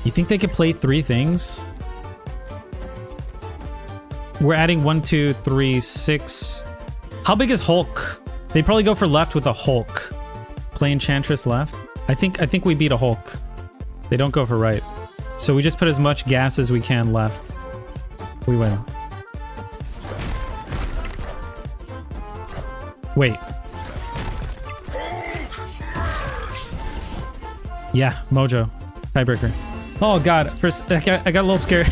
You think they could play 3 things? We're adding 1, 2, 3, 6. How big is Hulk? They probably go for left with a Hulk. Play Enchantress left. I think we beat a Hulk. They don't go for right. So we just put as much gas as we can left. We win. Wait. Yeah, Mojo. Tiebreaker. Oh god, first I got a little scared.